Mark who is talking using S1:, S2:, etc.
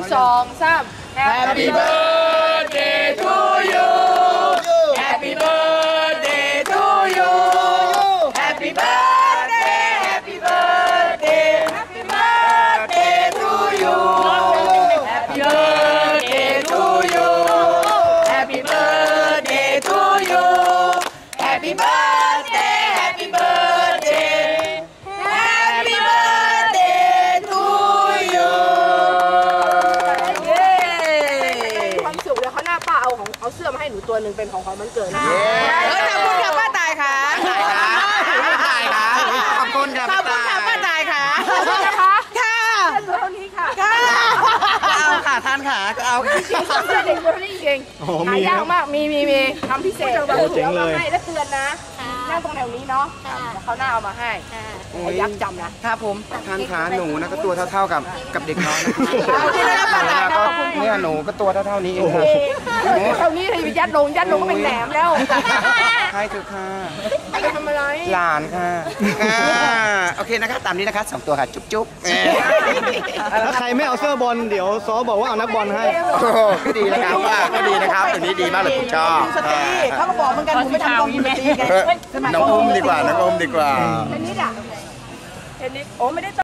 S1: 2 3 Happy birthday to you Happy birthday to you Happy birthday Happy birthday Happy birthday to you Happy birthday to you Happy birthday to you Happy birthday Happy birthday Happy birthday to you ความสุขแล้วเขาหน้าป้าเอาเสื้อมาให้หนูตัวหนึ่งเป็นของมันเกิดขอบคุณค่ะป้าตายค่ะขอบคุณค่ะป้าตายค่ะค่ะตัวเท่านี้ค่ะเอาค่ะท่านค่ะก็เอาเสื้อเด็กตัวนี้เองหายากมากมีทำพิเศษเราเจ๋งเลยให้แล้วเตือนนะนั่งตรงแถวนี้เนาะเขาหน้าเอามาให้ยักษ์จำนะครับผมท่านขาหนูนะก็ตัวเท่าๆกับเด็กน้อยนะก็เนี่ยหนูก็ตัวเท่านี้เองค่ะเท่านี้เลยยัดลงก็เป็นแหนมแล้วใช่เถอะค่ะไปทำอะไรหลานค่ะโอเคนะคะตามนี้นะคะ2ตัวค่ะจุ๊บ
S2: ถ้าใครไม่เอาเสื้อบอลเดี๋ยวซอบอกว่าเอานักบอลให้
S1: ก็ดีนะครับก็ดีนะครับตัวนี้ดีมากเลยผมชอบเขาก็บอกเหมือนกันผมไม่ทำกองยิมนาสติกน้องอุ้มดีกว่าเทนนิสโอ้ไม่ได้